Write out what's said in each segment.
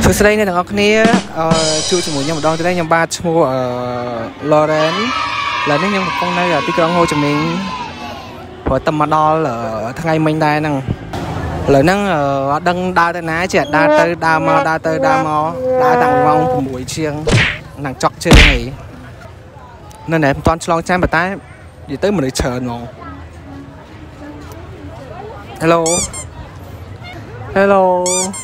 Sự đây này thằng kia chui chỉ muốn nhau một đòn từ đây nhau ba mua Lauren là nếu nhau một con này là tí con ngôi cho mình với tầm mà đo là thằng ngày mình đây nè là nó đang đa tới ná chết đa tới đa mò đa tặng vòng buổi chiêng nàng chọc chơi này nên này toàn long trang bà tay gì tới mình để chờ nó hello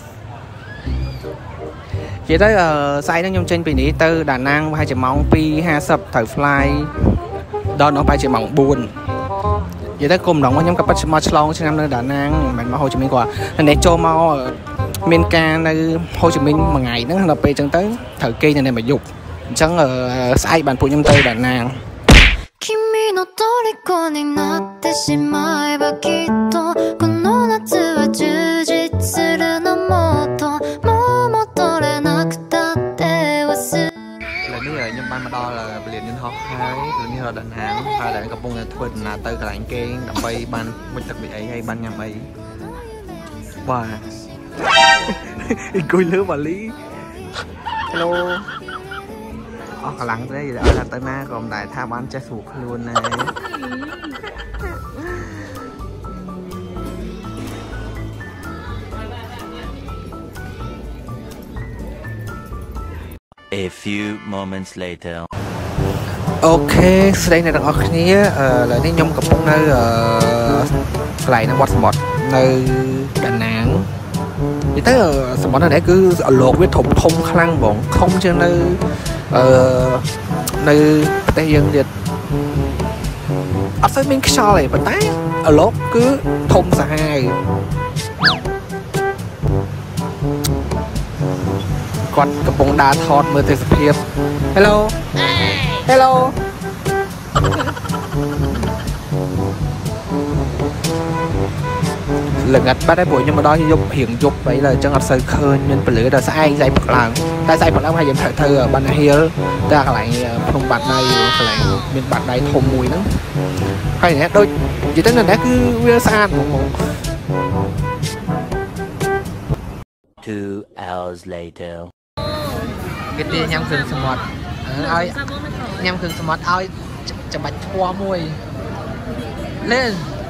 chỉ tới sai nó nhung trên bị ní từ Đà Nẵng 2 triệu mong pi 20 thời fly đó nó 3 triệu mong buồn vậy tới cùng đồng với nhóm cặp bắt mà long trên năm nơi Đà Nẵng mình mà Hồ Chí Minh qua nên để cho mau ở miền ca nơi Hồ Chí Minh mà ngày nó là về chân tới thời kỳ này mà dục chẳng ở sai bản phụ nhâm tới Đà Nẵng nhưng ban mà đo là liền nhân họ hai liền nhân Đà Nẵng hai là cặp bông là thuần là từ cái cái đầm bay ban mình đặc biệt ấy hay ban nhầm ấy wow coi lứa bà Lý hello cái lăng đấy là tới na còn đại tham ăn trái sụt luôn này A few moments later. Ok, đây là đằng kia là đi nhung cặp bông nơi lại nó bọt sọt nơi Đà Nẵng thì tới sọt nó để cứ lột với thùng thùng khăn bọn không cho nơi nơi tây dân dịch ở phía bên sau này mình thấy lột cứ thùng xài còn cặp bông đá thọt mưa từ phía hello lần ngặt bắt đấy buổi nhưng mà đó dục hiện dục vậy là cho ngập sơi khơi nên phải lựa là sai dạy một lần ta dạy một lần hay dạy thời thơ ở ban hill ta lại không bạt này lại miền bạt này thùng mùi nữa hay nhé đôi chỉ tức là đã cứ vừa xa một 2 hours later. cái tia nhâm khừng sầm mọt ơi nhâm khừng sầm mọt ơi chả bạch qua môi lên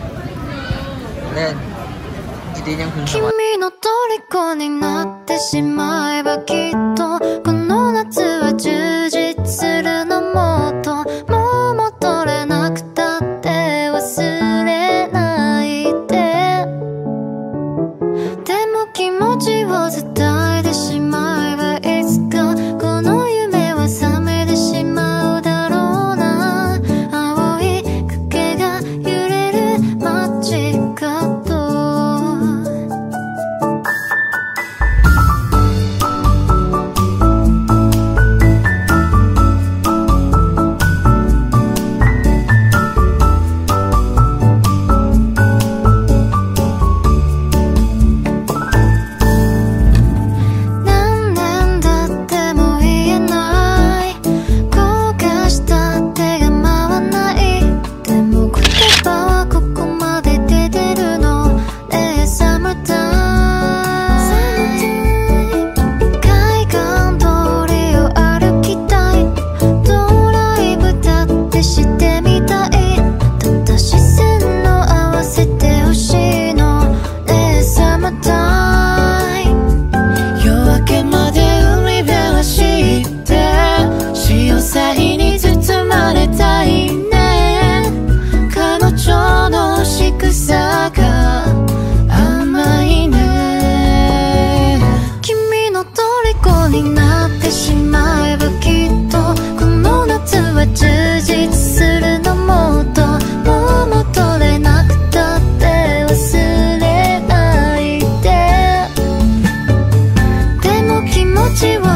cái tia nhâm khừng sầm mọt She